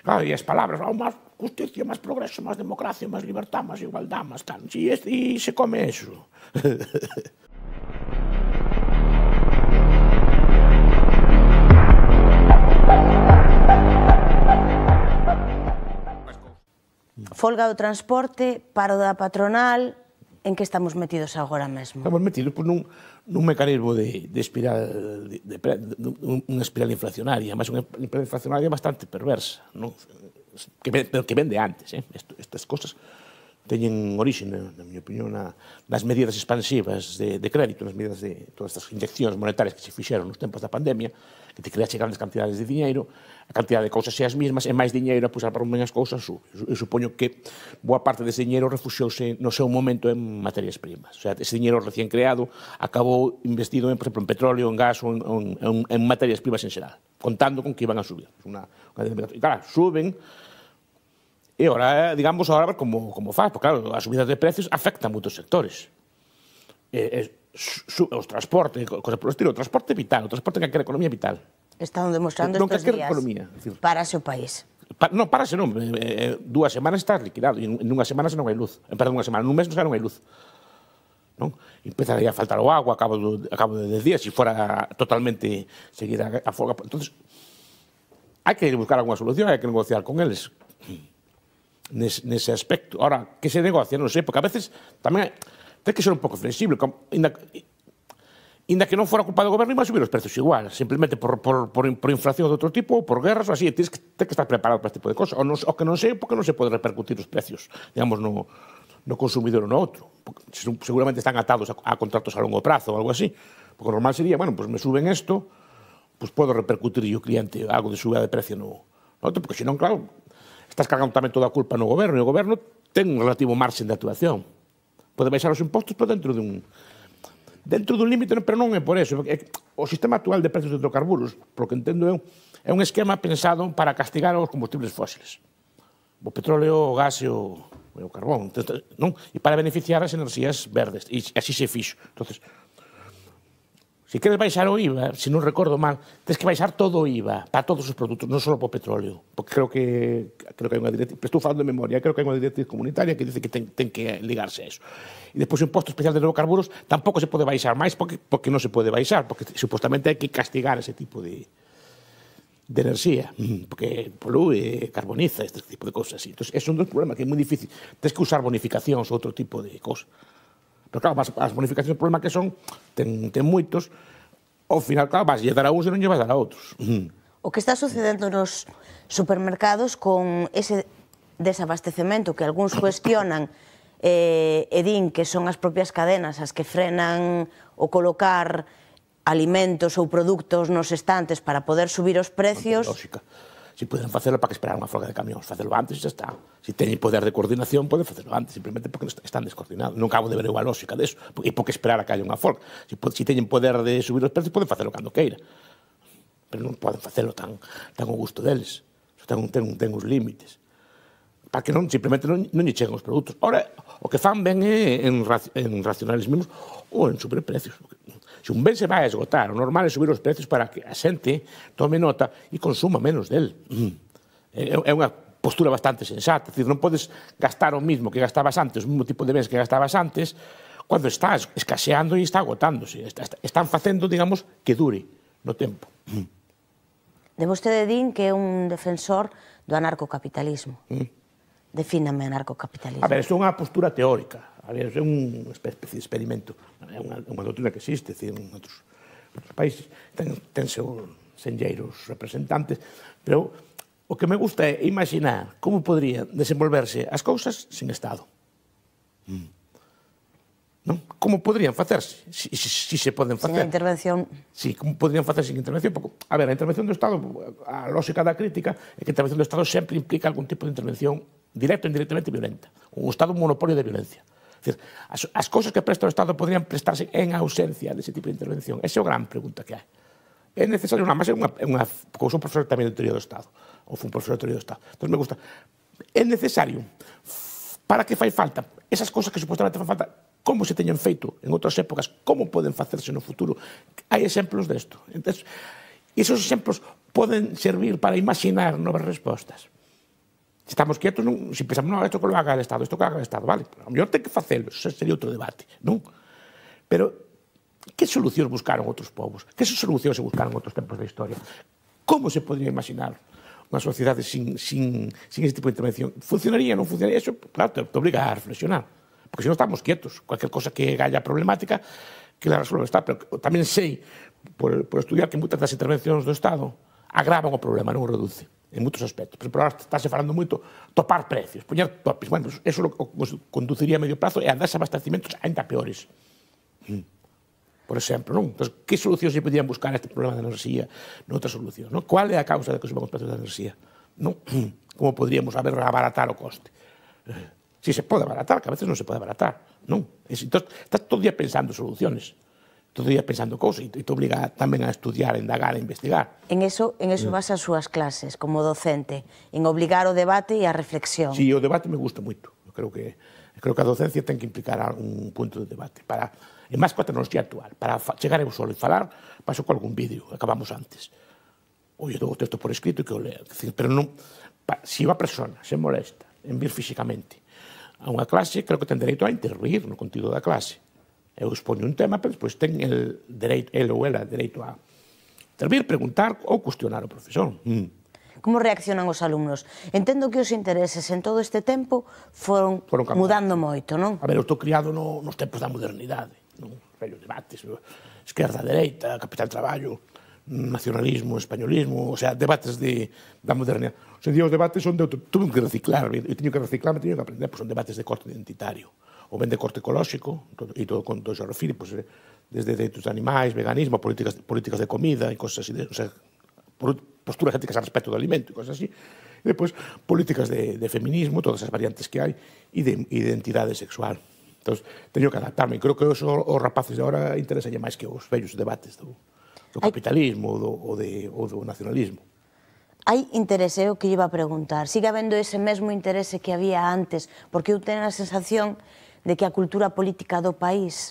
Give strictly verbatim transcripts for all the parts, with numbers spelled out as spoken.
Claro, e as palabras, oh, máis justicia, máis progreso, máis democracia, máis libertad, máis igualdad, máis tal. E, e se come eso. Folga do transporte, paro da patronal, en que estamos metidos agora mesmo? Estamos metidos pues, nun, nun mecanismo de, de espiral, de, de, de, unha espiral inflacionaria, máis unha espiral inflacionaria bastante perversa, non? Que, pero que vende antes, eh? Esto, estas cosas teñen orixe, na, na miña opinión, na, nas medidas expansivas de, de crédito, nas medidas de todas estas inyeccións monetarias que se fixeron nos tempos da pandemia, que te creaxe grandes cantidades de diñeiro, a cantidad de cousas xe as mismas, e máis diñeiro a pusar para unhas cousas sube. Eu supoño que boa parte dese diñeiro refuxiouse no seu momento en materias primas. O sea, ese diñeiro recién creado acabou investido, en, por exemplo, en petróleo, en gas ou en, en, en materias primas en xeral, contando con que iban a subir. Una, una, e claro, suben, e ahora, digamos, ahora como, como faz, porque claro, as subidas de precios afectan moitos sectores. E, e, su, os transportes, cosas por estilo, o transporte vital, o transporte en calquera economía vital. Están demostrando non estes días. Economía, decir, parase o país. Pa, non, parase non, eh, dúas semanas está liquidado, e en unha semana xa non hai luz. En perdón, unha semana, nun mes xa non hai luz. Non? Empezaría a faltar o agua a cabo, do, a cabo de dez días, se fora totalmente seguida a folga. Entonces, hai que buscar alguna solución, hai que negociar con eles. Nes, nese aspecto. Ahora, que se negocia, non sei, porque a veces tamén ten que ser un pouco flexible, como, inda, inda que non fora culpa do goberno, iba a subir os precios igual, simplemente por, por, por, por inflación de outro tipo, ou por guerras, ou así, tens que, tens que estar preparado para este tipo de cosas, ou, non, ou que non sei, porque non se pode repercutir os precios, digamos, no, no consumidor ou no outro, porque seguramente están atados a, a contratos a longo prazo ou algo así, porque o normal sería, bueno, pues me suben isto, pues podo repercutir yo cliente algo de subida de precio no, no outro, porque senón, claro, estás cargando tamén toda a culpa no goberno, e o goberno ten un relativo marxen de actuación. Pode baixar os impostos, pero dentro dun dentro dun límite, pero non é por eso. É, o sistema actual de precios de hidrocarburos, por que entendo eu, é un esquema pensado para castigar os combustibles fósiles. O petróleo, o gas e o, o carbón. Non? E para beneficiar as enerxías verdes. E así se fixo. Entonces, se queres baixar o I V A, se non recordo mal, tens que baixar todo o I V A para todos os produtos, non só para o petróleo, porque creo que creo que hai unha directriz, estou falando de memoria, creo que hai unha directriz comunitaria que dice que ten, ten que ligarse a eso. E despois o imposto especial de hidrocarburos tampouco se pode baixar máis porque, porque non se pode baixar, porque supostamente hai que castigar ese tipo de, de enerxía, porque polúe, carboniza, este tipo de cousas así. Entón, é un dos problemas que é moi difícil. Tens que usar bonificacións ou outro tipo de cousas. Pero claro, as, as bonificacións, o problema que son, ten, ten moitos, ao final, claro, vas lle dar a uns e non lle vas dar a outros. O que está sucedendo nos supermercados con ese desabastecemento que algúns cuestionan eh, e din que son as propias cadenas as que frenan o colocar alimentos ou produtos nos estantes para poder subir os precios. Lógica. Si poden facelo, para que esperar unha folga de camións, facelo antes e xa está. Se teñen poder de coordinación, poden facelo antes, simplemente porque están descoordinados. Non acabo de ver a lógica deso, e porque esperar a que haya unha folga. Se, se teñen poder de subir os precios, poden facelo cando queira. Pero non poden facelo tan, tan ao gusto deles. Ten, ten, ten os límites. Para que non, simplemente non, non lle chegan os produtos. Ora, o que fan ben é en, en racionalismos ou en subir precios. Se un ben se vai a esgotar, o normal é subir os precios para que a xente tome nota e consuma menos del. É unha postura bastante sensata. É dicir, non podes gastar o mismo que gastabas antes, o mesmo tipo de bens que gastabas antes, cando estás escaseando e está agotándose. Están facendo, digamos, que dure no tempo. De vostede din que é un defensor do anarcocapitalismo. Defíname anarcocapitalismo. A ver, isto é unha postura teórica. A ver, é unha especie de experimento. É unha, unha doutrina que existe, decir, en outros, outros países ten, ten seus senlleiros representantes, pero o que me gusta é imaginar como podrían desenvolverse as cousas sin Estado. Mm. Non? Como podrían facerse? Si, si, si se poden facer. Sin intervención. Si, como podrían facer sin intervención? Porque, a ver, a intervención do Estado, a lógica da crítica é que a intervención do Estado sempre implica algún tipo de intervención directa ou indirectamente violenta. Un Estado un monopolio de violencia. Decir, as, as cousas que presta o Estado podrían prestarse en ausencia dese tipo de intervención. Esa é a gran pregunta que hai. É necesario, nada máis, é unha, unha cousa, un profesor tamén de teoría do Estado, ou fun profesor de teoría do Estado. Entón, me gusta. É necesario, para que fai falta, esas cousas que supostamente fai falta, como se teñen feito en outras épocas, como poden facerse no futuro. Hai exemplos desto. Entón, esos exemplos poden servir para imaginar novas respostas. Se estamos quietos, non, se pensamos, non, isto que lo haga o Estado, isto que haga o Estado, vale, a mellor ten que facelo, eso sería outro debate, non? Pero, que solucións buscaron outros povos? Que solucións se buscaron outros tempos da historia? Como se podría imaginar unha sociedade sin, sin, sin ese tipo de intervención? Funcionaría, non funcionaría? Eso, claro, te, te obliga a reflexionar. Porque se non estamos quietos, cualquier cosa que haya problemática, que la resuelva o Estado. Pero tamén sei, por, por estudiar, que moitas das intervencións do Estado agravan o problema, non o reduce, en moitos aspectos. Por exemplo, agora estáse falando moito topar precios, poñer topes. Bueno, eso lo conduciría a medio plazo e a dar abastecimentos ainda peores. Por exemplo, non? Entón, que solucións se podían buscar a este problema da enerxía noutra solución? Non? Qual é a causa de que suban os precios da enerxía? Non? Como podríamos haber abaratar o coste? Si se pode abaratar, que a veces non se pode abaratar, non? Entón, estás todo o día pensando soluciones, todo o día pensando cousas, e te obliga tamén a estudiar, a indagar, a investigar. En eso, en eso vas as súas clases, como docente, en obligar o debate e a reflexión. Si, o debate me gusta moito. Eu creo que, creo que a docencia ten que implicar algún punto de debate, para, e máis coa tecnoloxía actual, para chegar eu solo e falar, paso con algún vídeo, acabamos antes. Oye, dou o texto por escrito e que o lea. Pero non, pa, se unha persona se molesta en vir físicamente a unha clase, creo que ten dereito a intervir no contido da clase. Eu expoño un tema, pero despois ten el dereito, el ou ela, dereito a intervir, preguntar ou cuestionar o profesor. Mm. Como reaccionan os alumnos? Entendo que os intereses en todo este tempo foron, foron mudando moito, non? A ver, eu estou criado no, nos tempos da modernidade, non? Vellos debates, esquerda, dereita, capital traballo, nacionalismo, españolismo, o sea, debates de, da modernidade. O sea, os debates son de outro, tuve que reciclar, eu teño que reciclar, me teño que aprender, pois son debates de corte identitario, ou ben de corte ecolóxico, e todo con todo se refire, pois, desde dereitos de animais, veganismo, políticas, políticas de comida e cosas así, de, o sea, posturas éticas al respecto do alimento e cosas así, e depois políticas de, de feminismo, todas as variantes que hai, e de identidade sexual. Entón, teño que adaptarme, creo que os, os rapaces de agora interesalle máis que os vellos debates do, do capitalismo ou do, ou, de, ou do nacionalismo. Hai interese, o que iba a preguntar, sigue habendo ese mesmo interese que había antes, porque eu teño a sensación de que a cultura política do país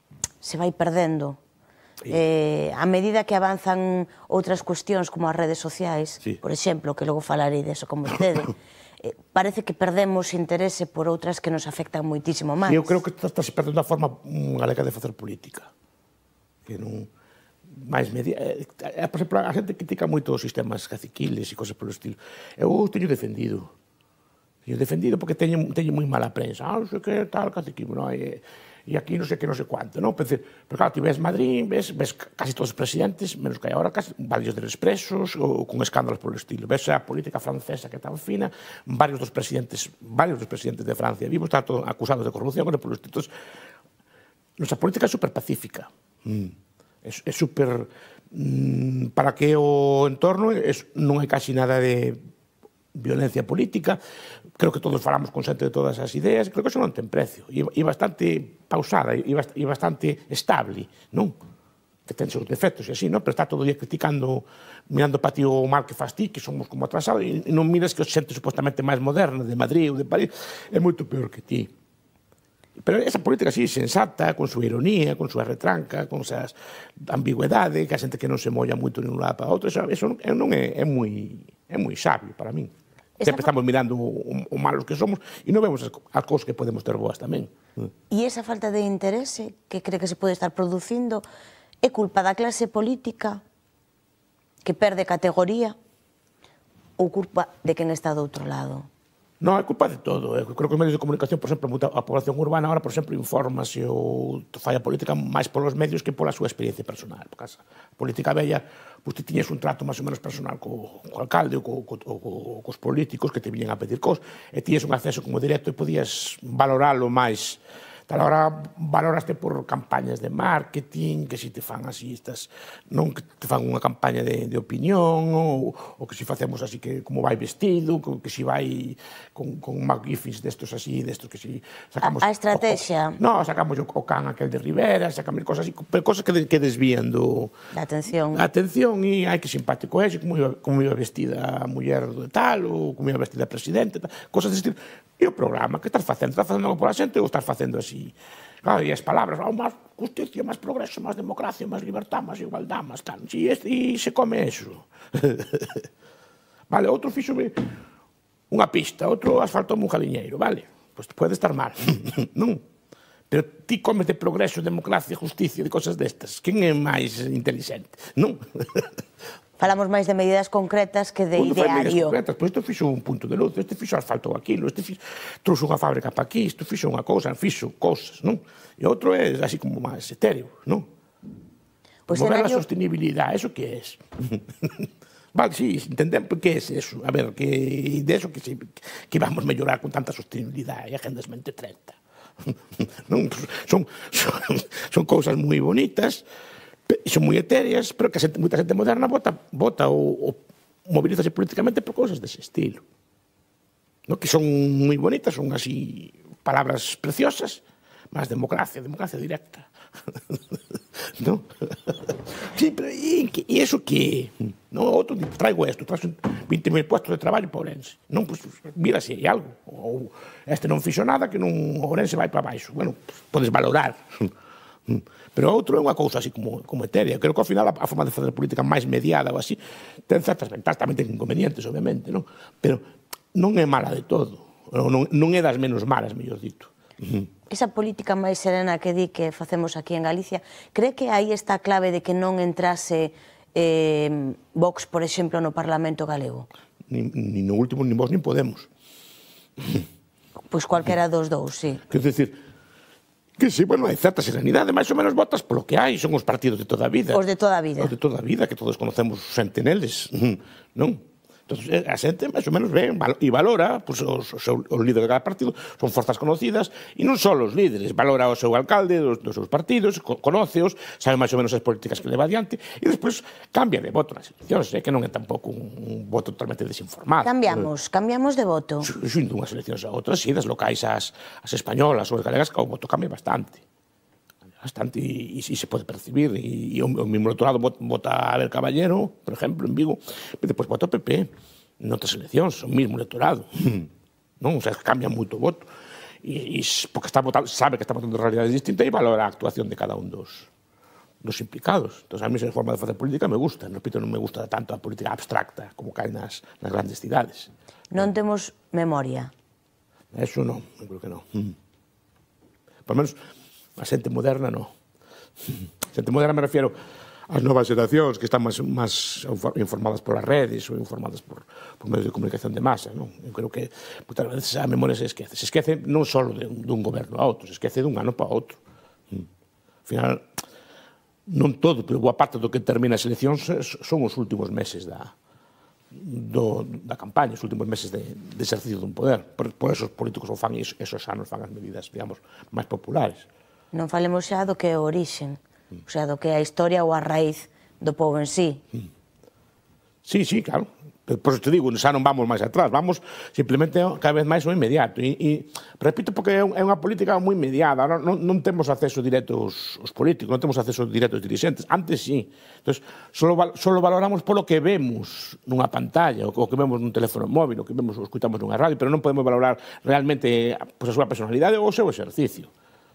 se vai perdendo. Sí. Eh, a medida que avanzan outras cuestións como as redes sociais, sí. Por exemplo, que logo falarei deso como vostede, eh, parece que perdemos interese por outras que nos afectan moitísimo máis. Eu creo que está se perdendo a forma galega de facer política. Que non... máis media... Eh, por exemplo, a xente critica moito os sistemas caciquiles e cosas polo estilo. Eu teño defendido. Teño defendido porque teño, teño moi mala prensa. Ah, non sei que tal caciquismo, non? E, e aquí non sei que non sei cuánto, non? Pero, pero claro, ti ves Madrid, ves, ves casi todos os presidentes, menos que hai agora, casi, varios deles presos ou con escándalos polo estilo. Ves a política francesa que é tan fina, varios dos presidentes, varios dos presidentes de Francia vivos están todos acusados de corrupción, e polo estilo. Entonces, nosa política é super pacífica. Mm. É, é super... Mm, para que o entorno es, non hai casi nada de violencia política, creo que todos falamos con xente de todas as ideas, creo que eso non ten precio, e, e bastante pausada, e, e bastante estable, non? Que ten seus defectos e así, non? Pero está todo o día criticando, mirando para ti o mal que faz ti, que somos como atrasados, e non miras que o xente supostamente máis moderna, de Madrid ou de París, é moito peor que ti. Pero esa política así, sensata, con súa ironía, con súa retranca, con súas ambigüedade, que a xente que non se molla moito de un lado para outro, eso, eso non é, é moi é moi sabio para min. Sempre estamos mirando o, o malos que somos e non vemos as, as cousas que podemos ter boas tamén. E esa falta de interese que cree que se pode estar producindo é culpa da clase política que perde categoría ou culpa de quen está do outro lado? Non, é culpa de todo. Eu creo que os medios de comunicación, por exemplo, a población urbana ahora, por exemplo, infórmase ou fai a política máis polos medios que pola súa experiencia personal. Porque a política bella, pois ti tiñes un trato máis ou menos personal co, co alcalde ou, co, co, co, cos políticos que te viñen a pedir cos, e tiñes un acceso como directo e podías valoralo máis. Tal hora valoraste por campañas de marketing, que si te fan así estas, non que te fan unha campaña de, de opinión, ou, ou que si facemos así que como vai vestido, que si vai con, con magníficos destos así, destos que si sacamos... A, a estrategia. O, o, no, sacamos o, o can aquel de Rivera, sacamos cosas así, pero cosas que, de, que desvían do... Da atención. A atención, e hai que simpático é, como iba, como iba vestida a muller de tal, ou como iba vestida a presidente, tal, cosas deste estilo. E o programa, que estás facendo? Estás facendo algo pola xente ou estás facendo así? Claro, e as palabras, oh, máis justicia, máis progreso, máis democracia, máis libertad, máis igualdad, máis tal. E, e se come eso. Vale, outro fixome unha pista, outro asfaltou un jaliñeiro, vale? Pois pode estar mal, non? Pero ti comes de progreso, democracia, justicia, de cosas destas. Quen é máis inteligente? Non? Falamos máis de medidas concretas que de Uno fai medidas ideario. concretas, pois isto fixo un punto de luz, este fixo asfalto aquilo, este fixo, trouxe unha fábrica para aquí, isto fixo unha cousa, fixo cosas, non? E outro é así como máis etéreo, non? Pois Mover a escenario- sostenibilidade, eso que é? Vale, sí, entendemos que é eso. A ver, que de eso que, se, que vamos mellorar con tanta sostenibilidade e Agendas vinte treinta. Non, son, son, son cousas moi bonitas, son moi etéreas, pero que a xente, moita xente moderna vota, vota ou, ou movilízase políticamente por cousas dese estilo. No, que son moi bonitas, son así palabras preciosas, mas democracia, democracia directa. ¿No? Sí, pero ¿y, y eso qué? No, otro traigo esto, traigo veinte mil puestos de traballo para Ourense. Non, pues, mira se hai algo. Ou este non fixo nada, que non Ourense vai para baixo. Bueno, pues, podes valorar. Pero outro é unha cousa así como, como etérea. Creo que ao final a, a forma de fazer política máis mediada ou así ten certas ventajas, tamén ten inconvenientes, obviamente, non? Pero non é mala de todo. Non, non é das menos malas, mellor dito. Esa política máis serena que di que facemos aquí en Galicia, cree que aí está a clave de que non entrase eh, Vox, por exemplo, no Parlamento galego? Ni, ni no último, ni vos, nin Podemos. Pois cualquera dos dous, sí. Quer decir, que sí, bueno, hai certa serenidade, máis ou menos votas polo que hai, son os partidos de toda a vida. Os de toda a vida. Os de toda a vida, que todos conocemos xente neles, non? Entón, a xente, máis ou menos, ven e valora, pues, os, os, os líderes de cada partido, son forzas conocidas, e non só os líderes, valora o seu alcalde dos, dos seus partidos, conóceos, sabe máis ou menos as políticas que leva adiante, e despois cambia de voto nas eleccións, é que non é tampouco un, un voto totalmente desinformado. Cambiamos, cambiamos de voto. Xunto unhas eleccións a outras, e das locais ás, as españolas ou as galegas, o voto cambia bastante. Bastante, e, e, e se pode percibir, e, e o, o mismo electorado vota a Abel Caballero, por exemplo, en Vigo, e depois vota o P P, noutras eleccións, o mismo electorado, non? O sea, cambia moito o voto, e, e porque está votando, sabe que está votando realidades distintas e valora a actuación de cada un dos, dos implicados. Entón, a mí esa forma de facer política me gusta, repito, non me gusta tanto a política abstracta como cae nas, nas grandes cidades. Non temos memoria. Eso non, eu creo que non. Por menos, a xente moderna, non. A xente moderna me refiero ás novas xeracións que están máis, máis informadas polas redes ou informadas por, por medios de comunicación de masa, non? Eu creo que muitas veces a memoria se esquece. Se esquece non só de, dun goberno a outro, se esquece dun ano para outro. Ao final, non todo, pero boa parte do que termina as eleccións son os últimos meses da, do, da campaña, os últimos meses de, de exercicio dun poder. Por, por eso os políticos o fan, esos anos fan as medidas, digamos, máis populares. Non falemos xa do que é o orixen, o sea, do que é a historia ou a raíz do povo en sí. Sí, sí, claro. Por eso te digo, xa non vamos máis atrás, vamos simplemente cada vez máis ao inmediato. E, e repito, porque é unha política moi inmediata, non, non, non temos acceso directo aos, aos políticos, non temos acceso directo aos dirigentes, antes sí. Entón, solo, solo valoramos polo que vemos nunha pantalla, o que vemos nun teléfono móvil, o que vemos, o escutamos nunha radio, pero non podemos valorar realmente pues, a súa personalidade ou o seu exercicio.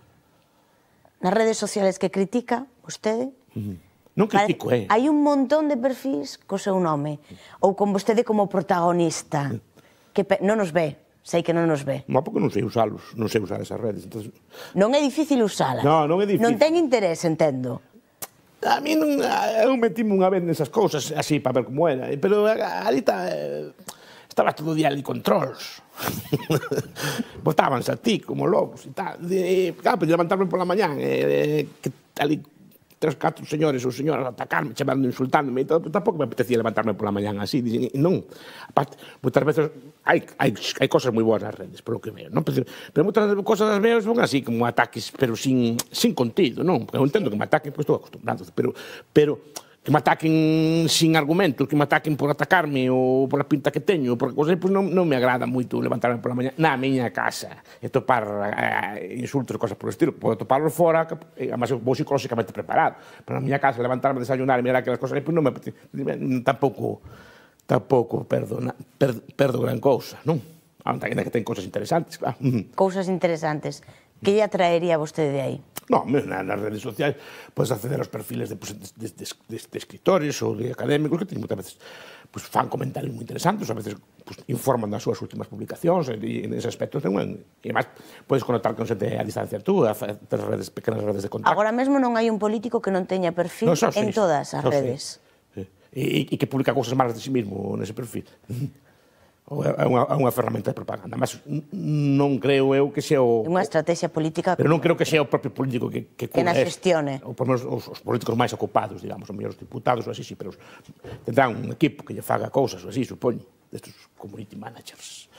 Nas redes sociales que critica, vostede? Uh-huh. Non critico, eh? Hai un montón de perfis co seu nome, ou con vostede como protagonista, que non nos ve, sei que non nos ve. Non, porque non sei usalos, non sei usar esas redes. Entonces... Non é difícil usalas? Non, non é difícil. Non ten interés, entendo. A mí non, eu metime unha vez nesas cousas, así, para ver como era, pero ahorita eh, estaba todo o día ali con trolls. Botábanse a ti como lobos e tal. E, claro, para levantarme pola mañán, eh, que ali tres, catro señores ou señoras atacarme, chamando, insultándome e todo, tampouco me apetecía levantarme pola mañán así. Dicen, non, aparte, moitas veces hai, hai, hai cosas moi boas nas redes, polo que veo, non? Pero, pero moitas cosas das veo son así, como ataques, pero sin, sin contido, non? Porque eu entendo que me ataquen, pois estou acostumbrado, pero, pero que me ataquen sin argumentos, que me ataquen por atacarme ou por a pinta que teño, por cosas, pois non, non me agrada moito levantarme pola mañá na miña casa e topar eh, insultos e cosas por estilo. Podo toparlos fora, e, además eu vou psicolóxicamente preparado, pero na miña casa levantarme, desayunar e mirar aquelas cosas, pois non me apetece, tampouco, tampouco perdo, na, per, perdo gran cousa, non? Ainda que ten cosas interesantes, claro. Cousas interesantes. Que lle atraería a vostede de aí? No, nas redes sociais podes acceder aos perfiles de, pues, de, de, de, de escritores ou de académicos que teñen moitas veces pues, fan comentarios moi interesantes, a veces pues, informan das súas últimas publicacións, e nese aspecto ten un... E máis, podes conectar con xente a distancia tú, a ter redes, pequenas redes de contacto. Agora mesmo non hai un político que non teña perfil No, en todas as redes. E que publica cousas malas de si mismo nese perfil. É unha, unha ferramenta de propaganda. Mas non creo eu que sea o... É unha estrategia política... Pero non creo que sea o propio político que... Que, que na xestione. Ou por menos os, os políticos máis ocupados, digamos, os mellores diputados ou así, sí, pero tendrán un equipo que lle faga cousas ou así, supoño, destes community managers.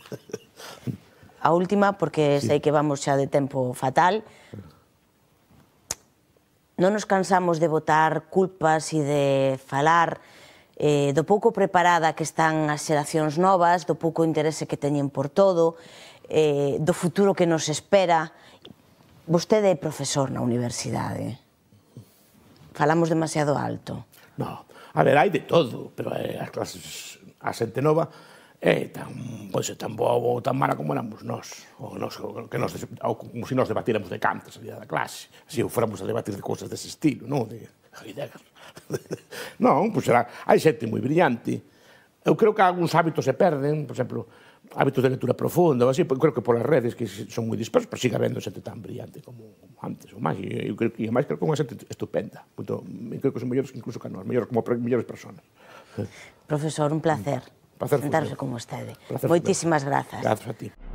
A última, porque sei que vamos xa de tempo fatal, non nos cansamos de botar culpas e de falar eh, do pouco preparada que están as xeracións novas, do pouco interese que teñen por todo, eh, do futuro que nos espera. Vostede é profesor na universidade. Falamos demasiado alto. No, a ver, hai de todo, pero eh, as clases, a xente nova é tan, pois, tan boa ou tan mala como éramos nós, ou, nos, que nos, ou como se nos debatíramos de Kant a salida da clase, se si fóramos a debatir de cousas dese estilo, non? De Heidegger. Non, pois será, hai xente moi brillante. Eu creo que algúns hábitos se perden, por exemplo, hábitos de lectura profunda, ou así, creo que polas redes que son moi dispersos, pero siga habendo xente tan brillante como antes, ou máis, e eu creo que máis creo que unha xente estupenda, punto, creo que son mellores incluso que nós, mellores como mellores personas. Profesor, un placer. Placer sentarse con vostede. Placer Moitísimas grazas. Grazas a ti.